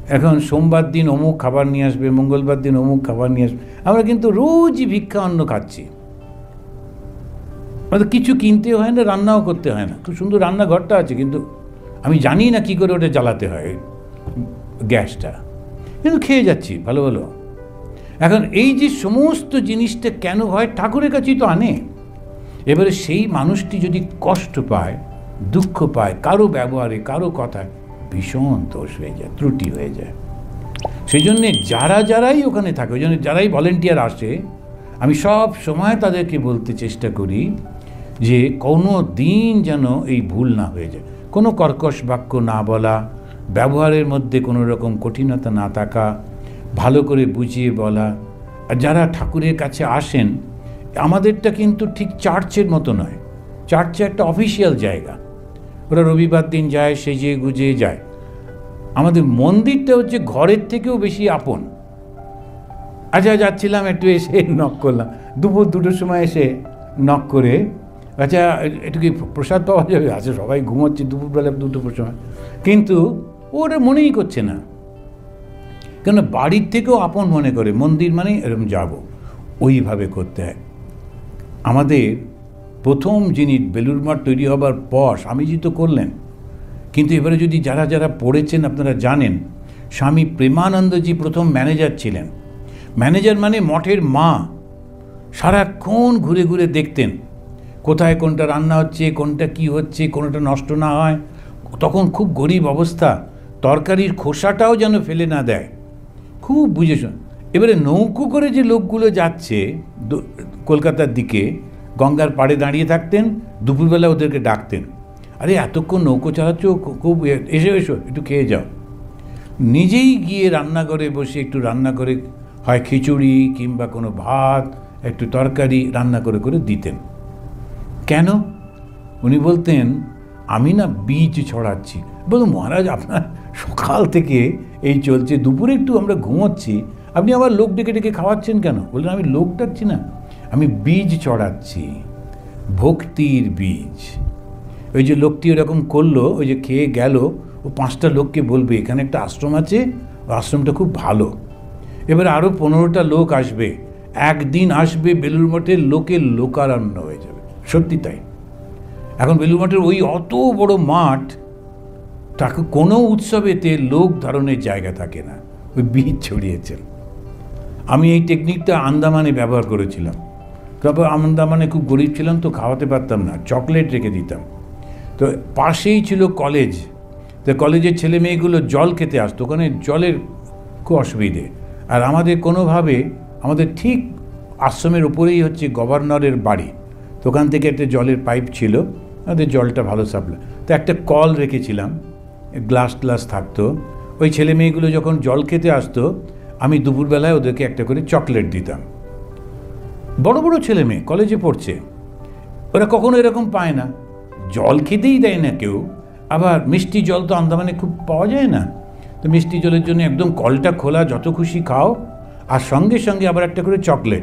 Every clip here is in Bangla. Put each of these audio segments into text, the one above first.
এখন সোমবার দিন অমুক খাবার নিয়ে আসবে, মঙ্গলবার দিন অমুক খাবার নিয়ে আসবে। আমরা কিন্তু রোজই ভিক্ষা অন্ন খাচ্ছি, আমাদের কিছু কিনতে হয় না, রান্নাও করতে হয় না। খুব সুন্দর রান্নাঘরটা আছে, কিন্তু আমি জানি না কি করে ওটা জ্বালাতে হয় গ্যাসটা, কিন্তু খেয়ে যাচ্ছি ভালো ভালো। এখন এই যে সমস্ত জিনিসটা কেন হয়, ঠাকুরের কাছেই তো আনে। এবারে সেই মানুষটি যদি কষ্ট পায়, দুঃখ পায়, কারো ব্যবহারে, কারো কথায়, ভীষণ দোষ হয়ে যায়, ত্রুটি হয়ে যায়। সেই জন্যে যারাই ওখানে থাকে, ওই জন্য যারাই ভলেন্টিয়ার আসে, আমি সব সময় তাদেরকে বলতে চেষ্টা করি যে কোনো দিন যেন এই ভুল না হয়ে যায়, কোনো কর্কশ বাক্য না বলা, ব্যবহারের মধ্যে কোনো রকম কঠিনতা না থাকা, ভালো করে বুঝিয়ে বলা। আর যারা ঠাকুরের কাছে আসেন, আমাদেরটা কিন্তু ঠিক চার্চের মতো নয়। চার্চে একটা অফিসিয়াল জায়গা, ওরা রবিবার দিন যায়, সেজে গুজে যায়। আমাদের মন্দিরটা হচ্ছে ঘরের থেকেও বেশি আপন। আচ্ছা যাচ্ছিলাম, একটু এসে নক করলাম, দুপুর 2টোর সময় এসে নক করে, আচ্ছা একটু কি প্রসাদ পাওয়া যাবে? আচ্ছা সবাই ঘুমোচ্ছে দুপুরবেলা 2টোর সময়, কিন্তু ওরা মনেই করছে না, কেন বাড়ির থেকেও আপন মনে করে। মন্দির মানে এরকম যাব, ওইভাবে করতে হয়। আমাদের প্রথম যিনি বেলুড় মঠ তৈরি হবার পর স্বামীজি তো করলেন, কিন্তু এবারে যদি যারা পড়েছেন আপনারা জানেন, স্বামী প্রেমানন্দজি প্রথম ম্যানেজার ছিলেন। ম্যানেজার মানে মঠের মা, সারাক্ষণ ঘুরে ঘুরে দেখতেন কোথায় কোনটা রান্না হচ্ছে, কোনটা কি হচ্ছে, কোনটা নষ্ট না হয়। তখন খুব গরিব অবস্থা, তরকারির খোসাটাও যেন ফেলে না দেয়, খুব বুঝেছ। এবারে নৌকো করে যে লোকগুলো যাচ্ছে কলকাতার দিকে, গঙ্গার পাড়ে দাঁড়িয়ে থাকতেন, দুপুরবেলা ওদেরকে ডাকতেন, আরে এতক্ষণ নৌকো চালাচ্ছ, খুব এসো এসো একটু খেয়ে যাও। নিজেই গিয়ে রান্নাঘরে বসে একটু রান্না করে, হয় খিচুড়ি কিংবা কোনো ভাত, একটু তরকারি রান্না করে করে দিতেন। কেন? উনি বলতেন আমি না বীজ ছড়াচ্ছি। বলুন মহারাজ আপনার সকাল থেকে এই চলছে, দুপুরে একটু আমরা ঘুমোচ্ছি, আপনি আবার লোক ডেকে ডেকে খাওয়াচ্ছেন কেন? বললেন আমি লোক ডাকছি না, আমি বীজ ছড়াচ্ছি, ভক্তির বীজ। ওই যে লোকটি ওরকম করলো, ওই যে খেয়ে গেল, ও 5টা লোককে বলবে এখানে একটা আশ্রম আছে, ও আশ্রমটা খুব ভালো। এবার আরও 15টা লোক আসবে, একদিন আসবে বেলুড় মঠের লোকের লোকারণ্য হয়ে যাবে। সত্যি তাই। এখন বেলুড় মঠের ওই অত বড় মাঠ, তাকে কোনো উৎসবেতে লোক ধারণের জায়গা থাকে না, ওই বীজ ছড়িয়েছেন। আমি এই টেকনিকটা আন্দামানে ব্যবহার করেছিলাম। তারপর আন্দামানে খুব গরিব ছিলাম তো, খাওয়াতে পারতাম না, চকলেট রেখে দিতাম। তো পাশেই ছিল কলেজ, তো কলেজের ছেলে মেয়েগুলো জল খেতে আসতো, ওখানে জলের খুব অসুবিধে। আর আমাদের কোনোভাবে, আমাদের ঠিক আশ্রমের উপরেই হচ্ছে গভর্নরের বাড়ি, তো ওখান থেকে একটা জলের পাইপ ছিল, আমাদের জলটা ভালো সাপ্লাই। তো একটা কল রেখেছিলাম, গ্লাস থাকতো। ওই ছেলে মেয়েগুলো যখন জল খেতে আসতো, আমি দুপুরবেলায় ওদেরকে একটা করে চকলেট দিতাম। বড় বড় ছেলে মেয়ে কলেজে পড়ছে, ওরা কখনো এরকম পায় না, জল খেতেই দেয় না কেউ। আবার মিষ্টি জল তো আন্দামানে খুব পাওয়া যায় না, তো মিষ্টি জলের জন্য একদম কলটা খোলা, যত খুশি খাও, আর সঙ্গে সঙ্গে আবার একটা করে চকলেট।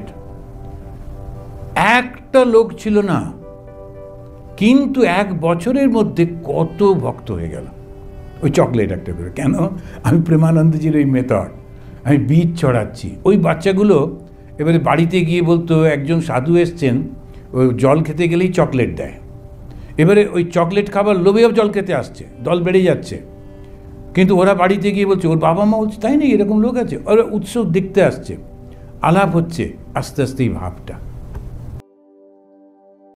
একটা লোক ছিল না, কিন্তু 1 বছরের মধ্যে কত ভক্ত হয়ে গেল ওই চকলেট একটা করে। কেন? আমি প্রেমানন্দজির ওই মেথড, আমি বীজ ছড়াচ্ছি। ওই বাচ্চাগুলো এবারে বাড়িতে গিয়ে বলতো একজন সাধু এসছেন, ওই জল খেতে গেলেই চকলেট দেয়। এবারে ওই চকলেট খাবার লোভেও জল খেতে আসছে, দল বেড়ে যাচ্ছে। কিন্তু ওরা বাড়িতে গিয়ে বলছে, ওর বাবা মা বলছে তাই না, এরকম লোক আছে, ওরা উৎসব দেখতে আসছে, আলাপ হচ্ছে, আস্তে আস্তে এই ভাবটা